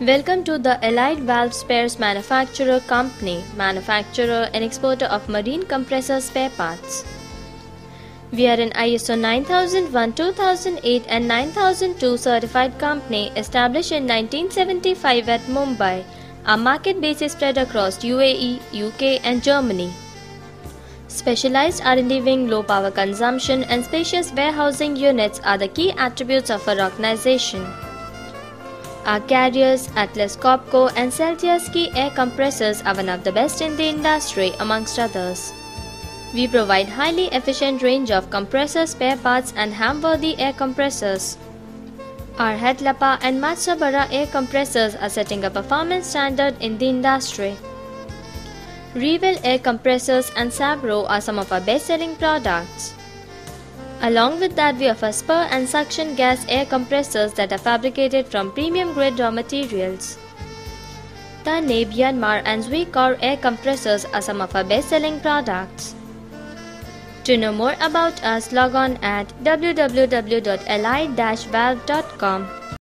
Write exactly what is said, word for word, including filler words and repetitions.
Welcome to the Allied Valve Spares Manufacturer Company, manufacturer and exporter of marine compressor spare parts. We are an I S O nine thousand one, two thousand eight and nine thousand two certified company established in nineteen seventy-five at Mumbai. Our market base is spread across U A E, U K and Germany. Specialized R and D wing, low power consumption and spacious warehousing units are the key attributes of our organization. Our carriers, Atlas Copco and Celsius Key air compressors are one of the best in the industry amongst others. We provide highly efficient range of compressor spare parts and ham-worthy air compressors. Our Hetlapa and Matsubara air compressors are setting a performance standard in the industry. Revell air compressors and Sabro are some of our best-selling products. Along with that, we offer spur and suction gas air compressors that are fabricated from premium grade raw materials. The Nave, Yanmar and Zwikor air compressors are some of our best-selling products. To know more about us, log on at w w w dot allied dash valve dot com.